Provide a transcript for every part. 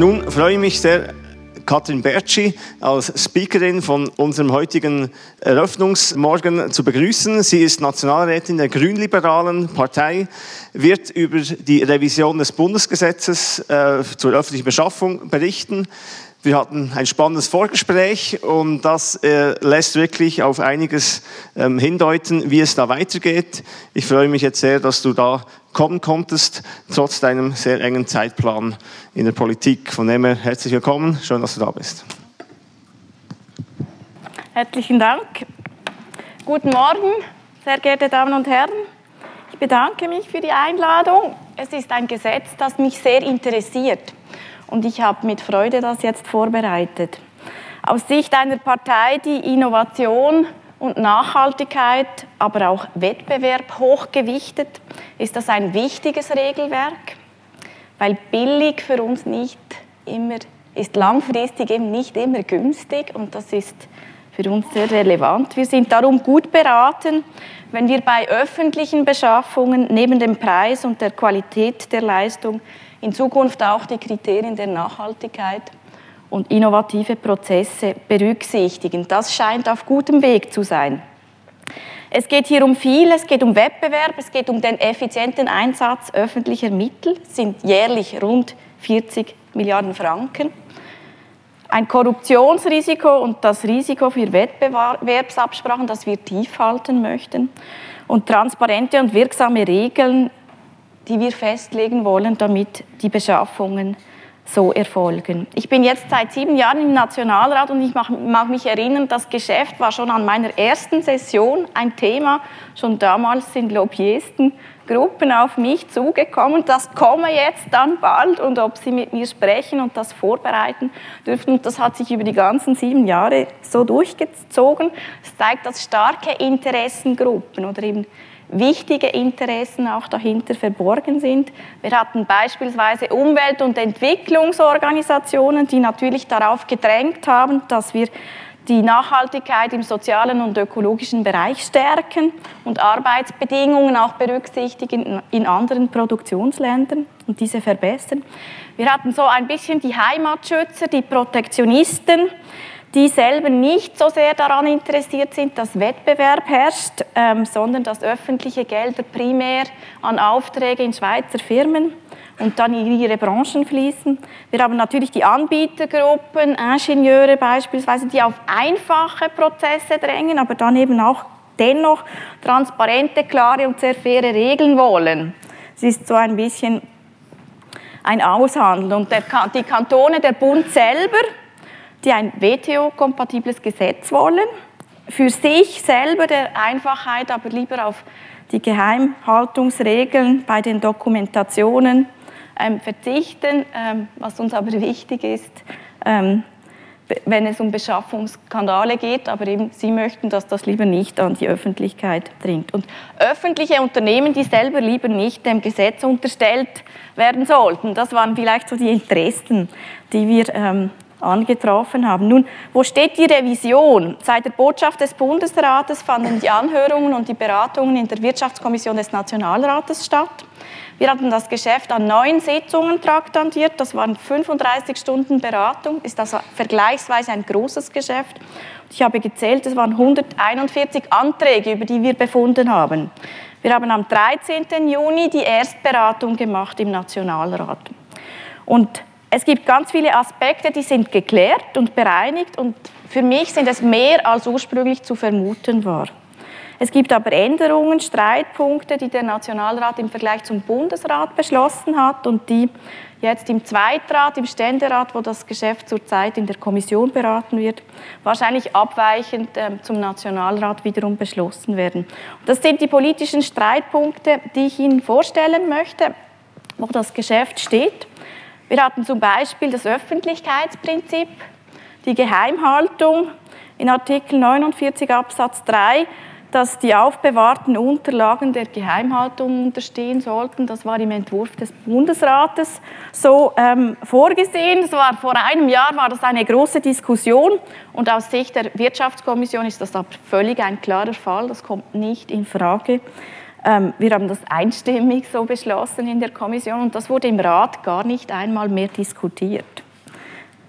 Nun freue ich mich sehr, Katrin Bertschi als Speakerin von unserem heutigen Eröffnungsmorgen zu begrüßen. Sie ist Nationalrätin der Grünliberalen Partei, wird über die Revision des Bundesgesetzes zur öffentlichen Beschaffung berichten. Wir hatten ein spannendes Vorgespräch und das lässt wirklich auf einiges hindeuten, wie es da weitergeht. Ich freue mich jetzt sehr, dass du da kommen konntest, trotz deinem sehr engen Zeitplan in der Politik. Von dem her herzlich willkommen, schön, dass du da bist. Herzlichen Dank. Guten Morgen, sehr geehrte Damen und Herren. Ich bedanke mich für die Einladung. Es ist ein Gesetz, das mich sehr interessiert. Und ich habe mit Freude das jetzt vorbereitet. Aus Sicht einer Partei, die Innovation und Nachhaltigkeit, aber auch Wettbewerb hochgewichtet, ist das ein wichtiges Regelwerk, weil billig für uns nicht immer, ist langfristig eben nicht immer günstig und das ist für uns sehr relevant. Wir sind darum gut beraten, wenn wir bei öffentlichen Beschaffungen neben dem Preis und der Qualität der Leistung in Zukunft auch die Kriterien der Nachhaltigkeit und innovative Prozesse berücksichtigen. Das scheint auf gutem Weg zu sein. Es geht hier um viel, es geht um Wettbewerb, es geht um den effizienten Einsatz öffentlicher Mittel, es sind jährlich rund 40 Milliarden Franken. Ein Korruptionsrisiko und das Risiko für Wettbewerbsabsprachen, das wir tief halten möchten. Und transparente und wirksame Regeln, die wir festlegen wollen, damit die Beschaffungen so erfolgen. Ich bin jetzt seit 7 Jahren im Nationalrat und ich mag mich erinnern, das Geschäft war schon an meiner ersten Session ein Thema. Schon damals sind Lobbyistengruppen auf mich zugekommen. Das komme jetzt dann bald und ob sie mit mir sprechen und das vorbereiten dürfen. Und das hat sich über die ganzen 7 Jahre so durchgezogen. Es zeigt, dass starke Interessengruppen oder eben wichtige Interessen auch dahinter verborgen sind. Wir hatten beispielsweise Umwelt- und Entwicklungsorganisationen, die natürlich darauf gedrängt haben, dass wir die Nachhaltigkeit im sozialen und ökologischen Bereich stärken und Arbeitsbedingungen auch berücksichtigen in anderen Produktionsländern und diese verbessern. Wir hatten so ein bisschen die Heimatschützer, die Protektionisten, die selber nicht so sehr daran interessiert sind, dass Wettbewerb herrscht, sondern dass öffentliche Gelder primär an Aufträge in Schweizer Firmen und dann in ihre Branchen fließen. Wir haben natürlich die Anbietergruppen, Ingenieure beispielsweise, die auf einfache Prozesse drängen, aber dann eben auch dennoch transparente, klare und sehr faire Regeln wollen. Es ist so ein bisschen ein Aushandeln. Und die Kantone, der Bund selber, die ein WTO-kompatibles Gesetz wollen, für sich selber der Einfachheit, aber lieber auf die Geheimhaltungsregeln bei den Dokumentationen verzichten, was uns aber wichtig ist, wenn es um Beschaffungsskandale geht, aber eben sie möchten, dass das lieber nicht an die Öffentlichkeit dringt. Und öffentliche Unternehmen, die selber lieber nicht dem Gesetz unterstellt werden sollten, das waren vielleicht so die Interessen, die wir angetroffen haben. Nun, wo steht die Revision? Seit der Botschaft des Bundesrates fanden die Anhörungen und die Beratungen in der Wirtschaftskommission des Nationalrates statt. Wir hatten das Geschäft an 9 Sitzungen traktandiert, das waren 35 Stunden Beratung, ist also vergleichsweise ein großes Geschäft. Ich habe gezählt, es waren 141 Anträge, über die wir befunden haben. Wir haben am 13. Juni die Erstberatung gemacht im Nationalrat. Und es gibt ganz viele Aspekte, die sind geklärt und bereinigt und für mich sind es mehr als ursprünglich zu vermuten war. Es gibt aber Änderungen, Streitpunkte, die der Nationalrat im Vergleich zum Bundesrat beschlossen hat und die jetzt im Zweitrat, im Ständerat, wo das Geschäft zurzeit in der Kommission beraten wird, wahrscheinlich abweichend zum Nationalrat wiederum beschlossen werden. Und das sind die politischen Streitpunkte, die ich Ihnen vorstellen möchte, wo das Geschäft steht. Wir hatten zum Beispiel das Öffentlichkeitsprinzip, die Geheimhaltung in Artikel 49 Absatz 3, dass die aufbewahrten Unterlagen der Geheimhaltung unterstehen sollten. Das war im Entwurf des Bundesrates so vorgesehen. Vor einem Jahr war das eine große Diskussion und aus Sicht der Wirtschaftskommission ist das aber völlig ein klarer Fall. Das kommt nicht in Frage. Wir haben das einstimmig so beschlossen in der Kommission und das wurde im Rat gar nicht einmal mehr diskutiert.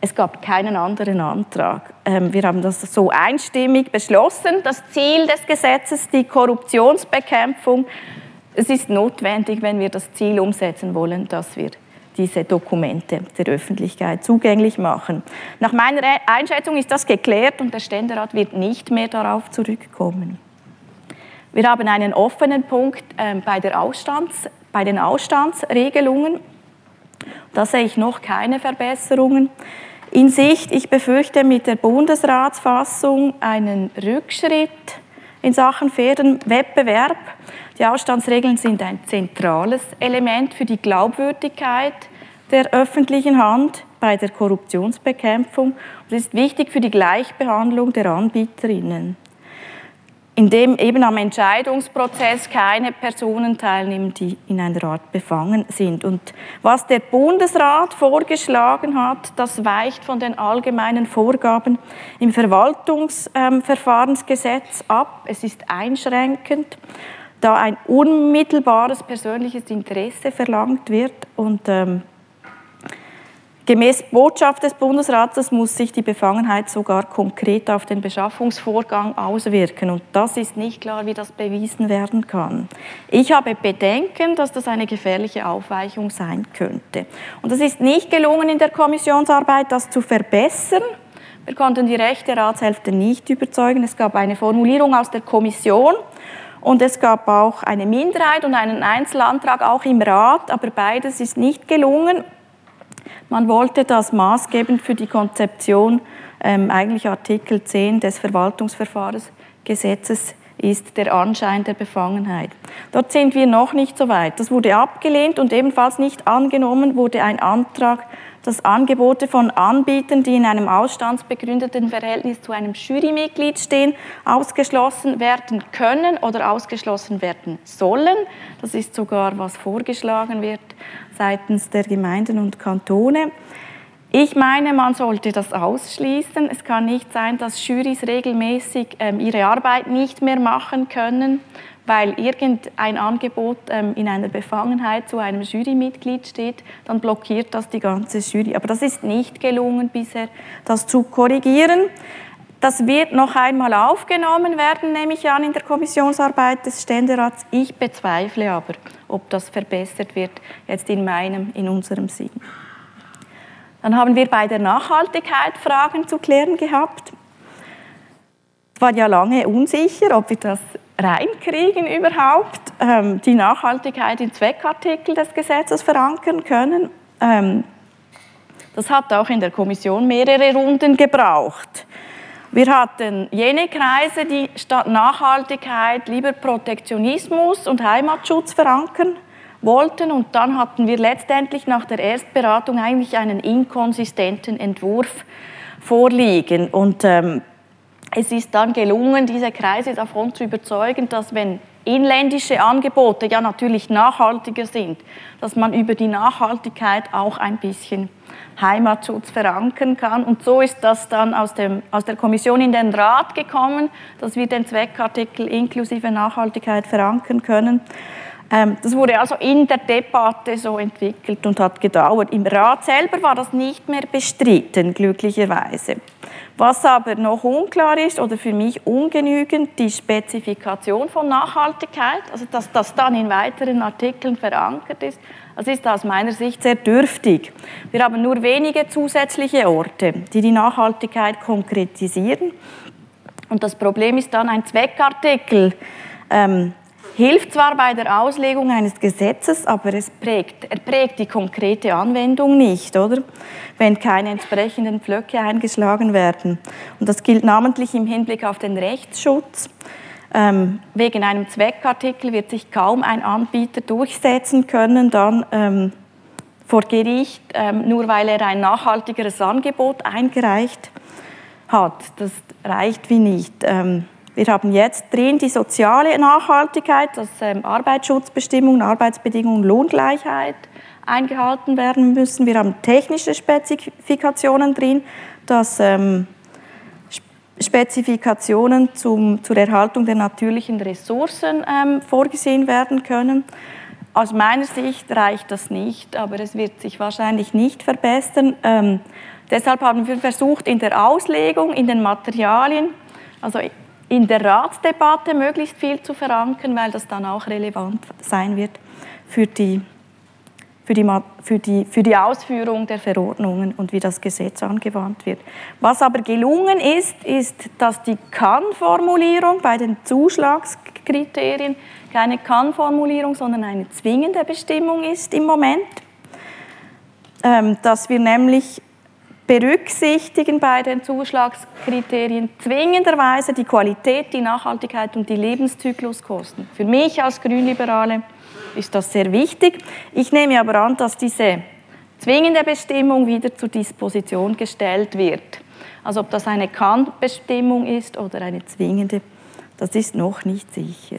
Es gab keinen anderen Antrag. Wir haben das so einstimmig beschlossen. Das Ziel des Gesetzes, die Korruptionsbekämpfung. Es ist notwendig, wenn wir das Ziel umsetzen wollen, dass wir diese Dokumente der Öffentlichkeit zugänglich machen. Nach meiner Einschätzung ist das geklärt und der Ständerat wird nicht mehr darauf zurückkommen. Wir haben einen offenen Punkt bei den Ausstandsregelungen. Da sehe ich noch keine Verbesserungen in Sicht. Ich befürchte mit der Bundesratsfassung einen Rückschritt in Sachen fairen Wettbewerb. Die Ausstandsregeln sind ein zentrales Element für die Glaubwürdigkeit der öffentlichen Hand bei der Korruptionsbekämpfung und ist wichtig für die Gleichbehandlung der Anbieterinnen, indem eben am Entscheidungsprozess keine Personen teilnehmen, die in einer Art befangen sind. Und was der Bundesrat vorgeschlagen hat, das weicht von den allgemeinen Vorgaben im Verwaltungsverfahrensgesetz ab. Es ist einschränkend, da ein unmittelbares persönliches Interesse verlangt wird und gemäß Botschaft des Bundesrates muss sich die Befangenheit sogar konkret auf den Beschaffungsvorgang auswirken. Und das ist nicht klar, wie das bewiesen werden kann. Ich habe Bedenken, dass das eine gefährliche Aufweichung sein könnte. Und es ist nicht gelungen, in der Kommissionsarbeit das zu verbessern. Wir konnten die rechte Ratshälfte nicht überzeugen. Es gab eine Formulierung aus der Kommission und es gab auch eine Minderheit und einen Einzelantrag auch im Rat, aber beides ist nicht gelungen. Man wollte das maßgebend für die Konzeption, eigentlich Artikel 10 des Verwaltungsverfahrensgesetzes ist der Anschein der Befangenheit. Dort sind wir noch nicht so weit. Das wurde abgelehnt und ebenfalls nicht angenommen wurde ein Antrag, dass Angebote von Anbietern, die in einem ausstandsbegründeten Verhältnis zu einem Jurymitglied stehen, ausgeschlossen werden können oder ausgeschlossen werden sollen. Das ist sogar, was vorgeschlagen wird seitens der Gemeinden und Kantone. Ich meine, man sollte das ausschließen. Es kann nicht sein, dass Jurys regelmäßig ihre Arbeit nicht mehr machen können, weil irgendein Angebot in einer Befangenheit zu einem Jurymitglied steht, dann blockiert das die ganze Jury. Aber das ist nicht gelungen bisher, das zu korrigieren. Das wird noch einmal aufgenommen werden, nehme ich an, in der Kommissionsarbeit des Ständerats. Ich bezweifle aber, ob das verbessert wird, jetzt in unserem Sinn. Dann haben wir bei der Nachhaltigkeit Fragen zu klären gehabt. Es war ja lange unsicher, ob wir das reinkriegen überhaupt, die Nachhaltigkeit in Zweckartikel des Gesetzes verankern können. Das hat auch in der Kommission mehrere Runden gebraucht. Wir hatten jene Kreise, die statt Nachhaltigkeit lieber Protektionismus und Heimatschutz verankern wollten. Und dann hatten wir letztendlich nach der Erstberatung eigentlich einen inkonsistenten Entwurf vorliegen. Und es ist dann gelungen, diese Kreise davon zu überzeugen, dass wenn inländische Angebote ja natürlich nachhaltiger sind, dass man über die Nachhaltigkeit auch ein bisschen Heimatschutz verankern kann. Und so ist das dann aus der Kommission in den Rat gekommen, dass wir den Zweckartikel inklusive Nachhaltigkeit verankern können. Das wurde also in der Debatte so entwickelt und hat gedauert. Im Rat selber war das nicht mehr bestritten, glücklicherweise. Was aber noch unklar ist oder für mich ungenügend, die Spezifikation von Nachhaltigkeit, also dass das dann in weiteren Artikeln verankert ist, das ist aus meiner Sicht sehr dürftig. Wir haben nur wenige zusätzliche Orte, die die Nachhaltigkeit konkretisieren. Und das Problem ist dann, ein Zweckartikel hilft zwar bei der Auslegung eines Gesetzes, aber er prägt die konkrete Anwendung nicht, oder? Wenn keine entsprechenden Pflöcke eingeschlagen werden. Und das gilt namentlich im Hinblick auf den Rechtsschutz. Wegen einem Zweckartikel wird sich kaum ein Anbieter durchsetzen können, dann vor Gericht, nur weil er ein nachhaltigeres Angebot eingereicht hat. Das reicht wie nicht. Wir haben jetzt drin die soziale Nachhaltigkeit, dass Arbeitsschutzbestimmungen, Arbeitsbedingungen, Lohngleichheit eingehalten werden müssen. Wir haben technische Spezifikationen drin, dass Spezifikationen zur Erhaltung der natürlichen Ressourcen vorgesehen werden können. Aus meiner Sicht reicht das nicht, aber es wird sich wahrscheinlich nicht verbessern. Deshalb haben wir versucht, in der Auslegung, in den Materialien, also in der Ratsdebatte möglichst viel zu verankern, weil das dann auch relevant sein wird für die Ausführung der Verordnungen und wie das Gesetz angewandt wird. Was aber gelungen ist, dass die Kann-Formulierung bei den Zuschlagskriterien keine Kann-Formulierung, sondern eine zwingende Bestimmung ist im Moment. Dass wir nämlich berücksichtigen bei den Zuschlagskriterien zwingenderweise die Qualität, die Nachhaltigkeit und die Lebenszykluskosten. Für mich als Grünliberale ist das sehr wichtig. Ich nehme aber an, dass diese zwingende Bestimmung wieder zur Disposition gestellt wird. Also ob das eine Kann-Bestimmung ist oder eine zwingende, das ist noch nicht sicher.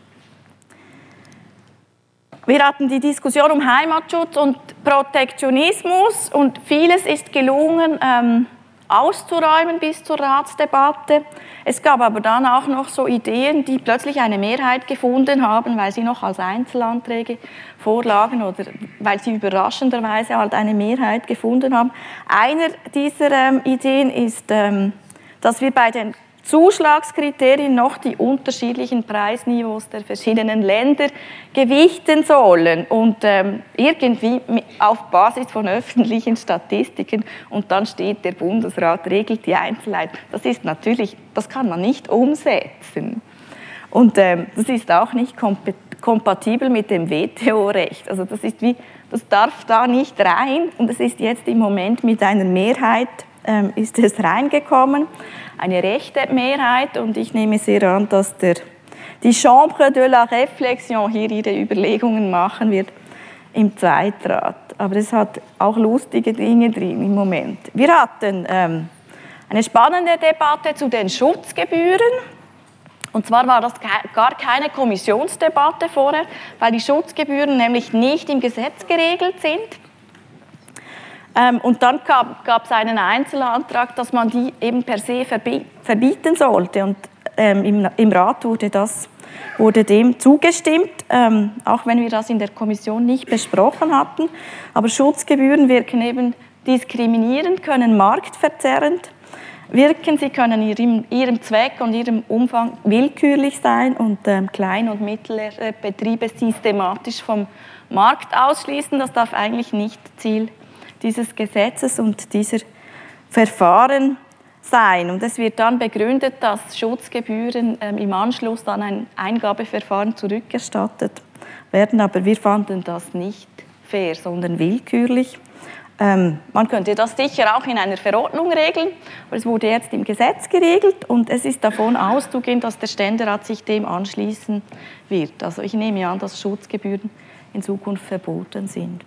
Wir hatten die Diskussion um Heimatschutz und Protektionismus und vieles ist gelungen auszuräumen bis zur Ratsdebatte. Es gab aber dann auch noch so Ideen, die plötzlich eine Mehrheit gefunden haben, weil sie noch als Einzelanträge vorlagen oder weil sie überraschenderweise halt eine Mehrheit gefunden haben. Einer dieser Ideen ist, dass wir bei den Zuschlagskriterien noch die unterschiedlichen Preisniveaus der verschiedenen Länder gewichten sollen und irgendwie auf Basis von öffentlichen Statistiken und dann steht, der Bundesrat regelt die Einzelheiten. Das ist natürlich, das kann man nicht umsetzen und das ist auch nicht kompatibel mit dem WTO-Recht. Also das darf da nicht rein und es ist jetzt im Moment mit einer Mehrheit ist es reingekommen. Eine rechte Mehrheit und ich nehme sehr an, dass die Chambre de la Réflexion hier ihre Überlegungen machen wird im Zweitrat. Aber es hat auch lustige Dinge drin im Moment. Wir hatten eine spannende Debatte zu den Schutzgebühren. Und zwar war das gar keine Kommissionsdebatte vorher, weil die Schutzgebühren nämlich nicht im Gesetz geregelt sind. Und dann gab es einen Einzelantrag, dass man die eben per se verbieten sollte. Und im Rat wurde dem zugestimmt, auch wenn wir das in der Kommission nicht besprochen hatten. Aber Schutzgebühren wirken eben diskriminierend, können marktverzerrend wirken. Sie können in ihrem Zweck und ihrem Umfang willkürlich sein und Klein- und mittlere Betriebe systematisch vom Markt ausschließen. Das darf eigentlich nicht Ziel dieses Gesetzes und dieser Verfahren sein. Und es wird dann begründet, dass Schutzgebühren im Anschluss an ein Eingabeverfahren zurückerstattet werden. Aber wir fanden das nicht fair, sondern willkürlich. Man könnte das sicher auch in einer Verordnung regeln, aber es wurde jetzt im Gesetz geregelt und es ist davon auszugehen, dass der Ständerat sich dem anschließen wird. Also ich nehme an, dass Schutzgebühren in Zukunft verboten sind.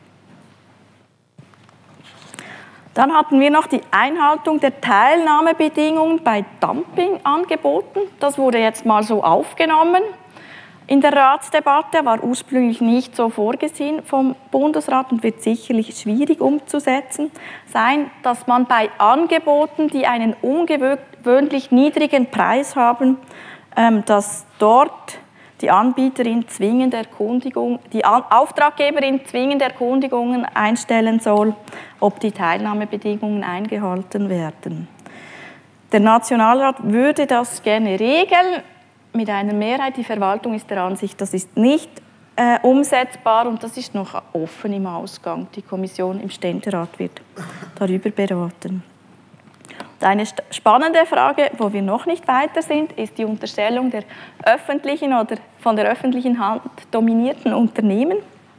Dann hatten wir noch die Einhaltung der Teilnahmebedingungen bei Dumpingangeboten. Das wurde jetzt mal so aufgenommen in der Ratsdebatte, war ursprünglich nicht so vorgesehen vom Bundesrat und wird sicherlich schwierig umzusetzen sein, dass man bei Angeboten, die einen ungewöhnlich niedrigen Preis haben, dass dort die Anbieterin zwingend die Auftraggeberin zwingend Erkundigungen einstellen soll, ob die Teilnahmebedingungen eingehalten werden. Der Nationalrat würde das gerne regeln mit einer Mehrheit. Die Verwaltung ist der Ansicht, das ist nicht umsetzbar und das ist noch offen im Ausgang. Die Kommission im Ständerat wird darüber beraten. Eine spannende Frage, wo wir noch nicht weiter sind, ist die Unterstellung der öffentlichen oder von der öffentlichen Hand dominierten Unternehmen.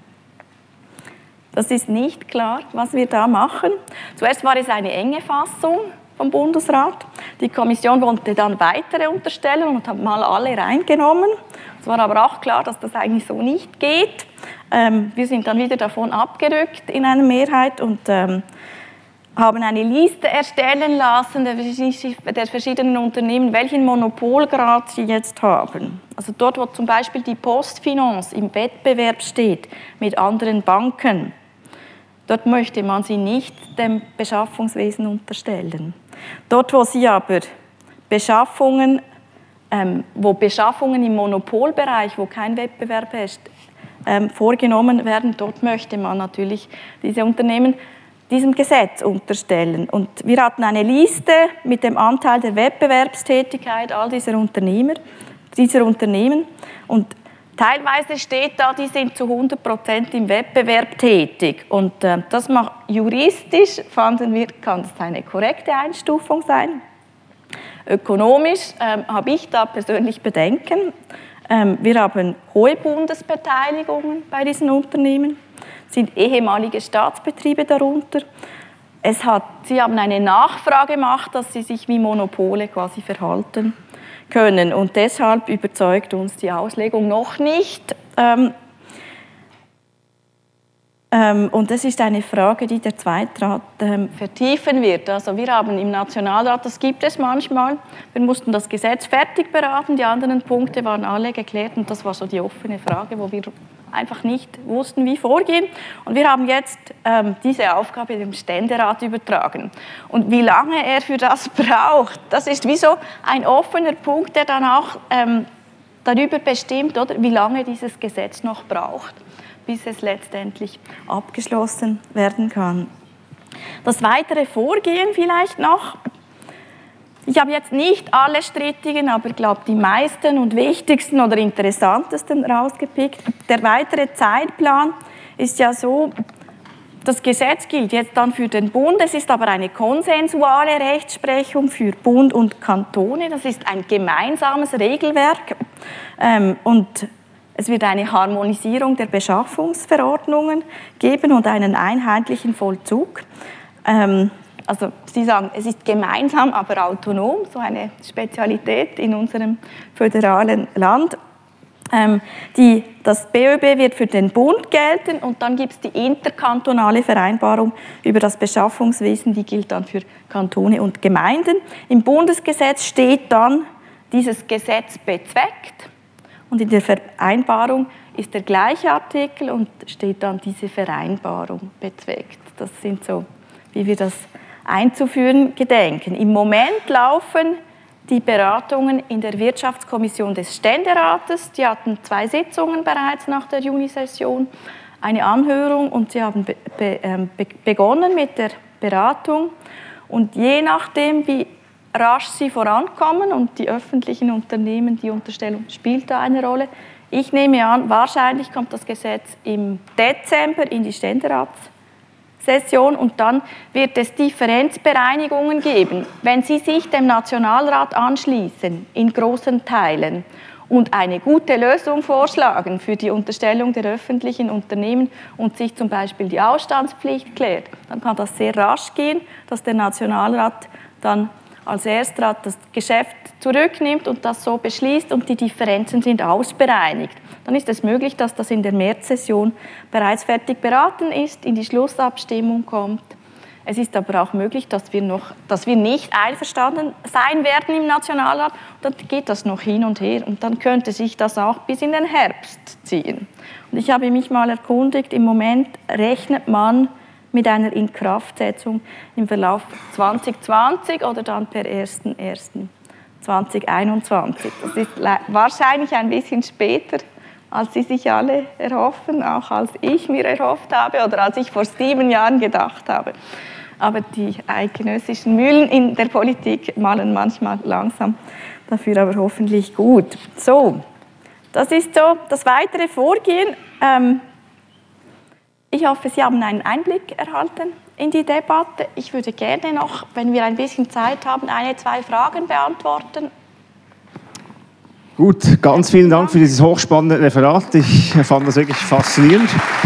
Das ist nicht klar, was wir da machen. Zuerst war es eine enge Fassung vom Bundesrat. Die Kommission wollte dann weitere unterstellen und hat mal alle reingenommen. Es war aber auch klar, dass das eigentlich so nicht geht. Wir sind dann wieder davon abgerückt in einer Mehrheit und haben eine Liste erstellen lassen der verschiedenen Unternehmen, welchen Monopolgrad sie jetzt haben. Also dort, wo zum Beispiel die Postfinance im Wettbewerb steht mit anderen Banken, dort möchte man sie nicht dem Beschaffungswesen unterstellen. Dort, wo sie aber Beschaffungen im Monopolbereich, wo kein Wettbewerb vorgenommen werden. Dort möchte man natürlich diese Unternehmen diesem Gesetz unterstellen. Und wir hatten eine Liste mit dem Anteil der Wettbewerbstätigkeit all dieser Unternehmen. Und teilweise steht da, die sind zu 100% im Wettbewerb tätig. Und das macht juristisch, fanden wir, kann das eine korrekte Einstufung sein. Ökonomisch habe ich da persönlich Bedenken. Wir haben hohe Bundesbeteiligungen bei diesen Unternehmen, sind ehemalige Staatsbetriebe darunter. Sie haben eine Nachfrage gemacht, dass sie sich wie Monopole quasi verhalten können. Und deshalb überzeugt uns die Auslegung noch nicht. Und das ist eine Frage, die der Zweitrat vertiefen wird. Also wir haben im Nationalrat, das gibt es manchmal, wir mussten das Gesetz fertig beraten, die anderen Punkte waren alle geklärt und das war so die offene Frage, wo wir einfach nicht wussten, wie vorgehen. Und wir haben jetzt diese Aufgabe dem Ständerat übertragen. Und wie lange er für das braucht, das ist wie so ein offener Punkt, der dann auch darüber bestimmt, oder, wie lange dieses Gesetz noch braucht, bis es letztendlich abgeschlossen werden kann. Das weitere Vorgehen vielleicht noch. Ich habe jetzt nicht alle strittigen, aber ich glaube die meisten und wichtigsten oder interessantesten rausgepickt. Der weitere Zeitplan ist ja so, das Gesetz gilt jetzt dann für den Bund, es ist aber eine konsensuale Rechtsprechung für Bund und Kantone, das ist ein gemeinsames Regelwerk und es wird eine Harmonisierung der Beschaffungsverordnungen geben und einen einheitlichen Vollzug. Also Sie sagen, es ist gemeinsam, aber autonom, so eine Spezialität in unserem föderalen Land. Das BÖB wird für den Bund gelten und dann gibt es die interkantonale Vereinbarung über das Beschaffungswesen, die gilt dann für Kantone und Gemeinden. Im Bundesgesetz steht dann, dieses Gesetz bezweckt. Und in der Vereinbarung ist der gleiche Artikel und steht dann diese Vereinbarung bezweckt. Das sind so, wie wir das einzuführen gedenken. Im Moment laufen die Beratungen in der Wirtschaftskommission des Ständerates. Die hatten 2 Sitzungen bereits nach der Junisession, eine Anhörung und sie haben begonnen mit der Beratung. Und je nachdem, wie rasch sie vorankommen und die öffentlichen Unternehmen, die Unterstellung spielt da eine Rolle. Ich nehme an, wahrscheinlich kommt das Gesetz im Dezember in die Ständeratssession und dann wird es Differenzbereinigungen geben. Wenn Sie sich dem Nationalrat anschließen, in großen Teilen, und eine gute Lösung vorschlagen für die Unterstellung der öffentlichen Unternehmen und sich zum Beispiel die Ausstandspflicht klärt, dann kann das sehr rasch gehen, dass der Nationalrat dann als Erster das Geschäft zurücknimmt und das so beschließt und die Differenzen sind ausbereinigt. Dann ist es möglich, dass das in der Märzsession bereits fertig beraten ist, in die Schlussabstimmung kommt. Es ist aber auch möglich, dass wir nicht einverstanden sein werden im Nationalrat. Dann geht das noch hin und her und dann könnte sich das auch bis in den Herbst ziehen. Und ich habe mich mal erkundigt, im Moment rechnet man mit einer Inkraftsetzung im Verlauf 2020 oder dann per 01.01.2021. Das ist wahrscheinlich ein bisschen später, als Sie sich alle erhoffen, auch als ich mir erhofft habe oder als ich vor 7 Jahren gedacht habe. Aber die eidgenössischen Mühlen in der Politik malen manchmal langsam, dafür aber hoffentlich gut. So, das ist so das weitere Vorgehen. Ich hoffe, Sie haben einen Einblick erhalten in die Debatte. Ich würde gerne noch, wenn wir ein bisschen Zeit haben, 1, 2 Fragen beantworten. Gut, ganz vielen Dank für dieses hochspannende Referat. Ich fand das wirklich faszinierend.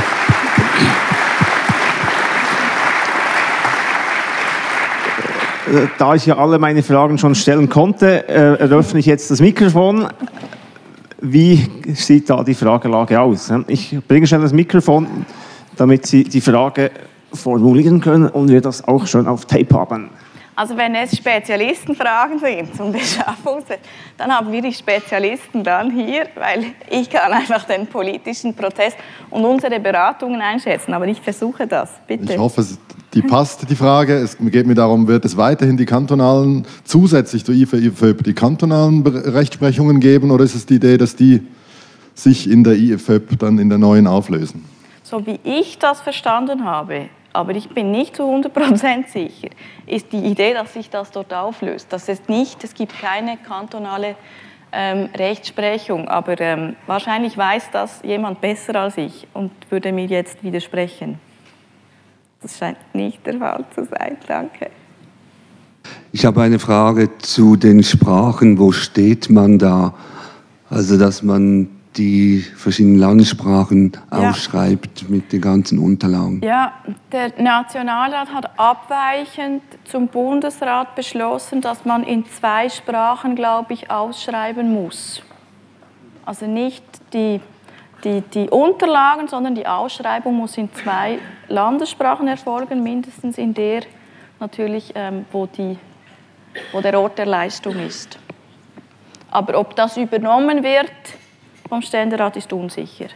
Da ich ja alle meine Fragen schon stellen konnte, eröffne ich jetzt das Mikrofon. Wie sieht da die Fragelage aus? Ich bringe schnell das Mikrofon, damit Sie die Frage formulieren können und wir das auch schon auf Tape haben. Also wenn es Spezialistenfragen sind zum Beschaffungswesen, dann haben wir die Spezialisten dann hier, weil ich kann einfach den politischen Prozess und unsere Beratungen einschätzen. Aber ich versuche das, bitte. Ich hoffe, die passt, die Frage. Es geht mir darum, wird es weiterhin die kantonalen, zusätzlich zur IFE die kantonalen Rechtsprechungen geben oder ist es die Idee, dass die sich in der IFÖP dann in der neuen auflösen? So wie ich das verstanden habe, aber ich bin nicht zu 100% sicher, ist die Idee, dass sich das dort auflöst. Es gibt keine kantonale Rechtsprechung, aber wahrscheinlich weiß das jemand besser als ich und würde mir jetzt widersprechen. Das scheint nicht der Fall zu sein. Danke. Ich habe eine Frage zu den Sprachen. Wo steht man da? Also, dass man die verschiedenen Landessprachen ausschreibt mit den ganzen Unterlagen. Ja, der Nationalrat hat abweichend zum Bundesrat beschlossen, dass man in 2 Sprachen, glaube ich, ausschreiben muss. Also nicht die Unterlagen, sondern die Ausschreibung muss in 2 Landessprachen erfolgen, mindestens in der natürlich, wo der Ort der Leistung ist. Aber ob das übernommen wird vom Ständerat, ist unsicher.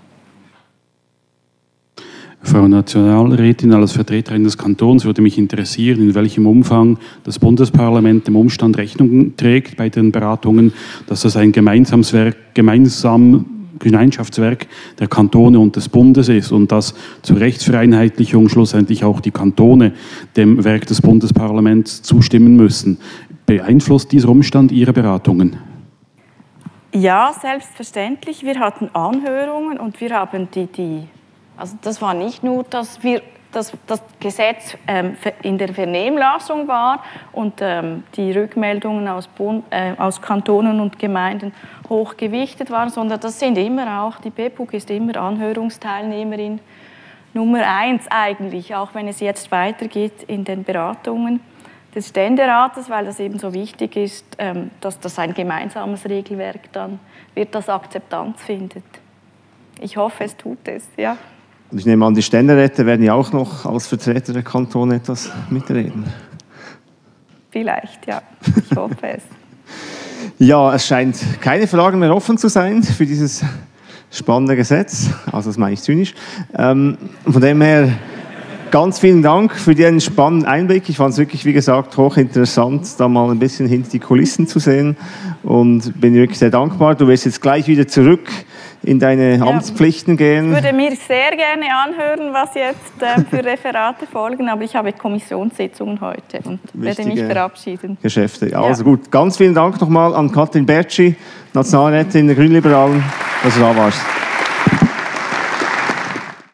Frau Nationalrätin, als Vertreterin des Kantons würde mich interessieren, in welchem Umfang das Bundesparlament dem Umstand Rechnung trägt bei den Beratungen, dass das ein Gemeinschaftswerk der Kantone und des Bundes ist und dass zur Rechtsvereinheitlichung schlussendlich auch die Kantone dem Werk des Bundesparlaments zustimmen müssen. Beeinflusst dieser Umstand Ihre Beratungen? Ja, selbstverständlich. Wir hatten Anhörungen und wir haben also das war nicht nur, dass das Gesetz in der Vernehmlassung war und die Rückmeldungen aus Kantonen und Gemeinden hochgewichtet waren, sondern das sind immer auch, die BPUG ist immer Anhörungsteilnehmerin Nummer 1 eigentlich, auch wenn es jetzt weitergeht in den Beratungen des Ständerates, weil das eben so wichtig ist, dass das ein gemeinsames Regelwerk dann wird, das Akzeptanz findet. Ich hoffe, es tut es, ja. Und ich nehme an, die Ständeräte werden ja auch noch als Vertreter der Kantone etwas mitreden. Vielleicht, ja. Ich hoffe es. Ja, es scheint keine Fragen mehr offen zu sein für dieses spannende Gesetz. Also das meine ich zynisch. Von dem her ganz vielen Dank für den spannenden Einblick. Ich fand es wirklich, wie gesagt, hochinteressant, da mal ein bisschen hinter die Kulissen zu sehen und bin wirklich sehr dankbar. Du wirst jetzt gleich wieder zurück in deine Amtspflichten gehen. Ich würde mir sehr gerne anhören, was jetzt für Referate folgen, aber ich habe Kommissionssitzungen heute und werde mich verabschieden. Geschäfte. Also gut, ganz vielen Dank nochmal an Katrin Bertschi, Nationalrätin der Grünliberalen, dass du da warst.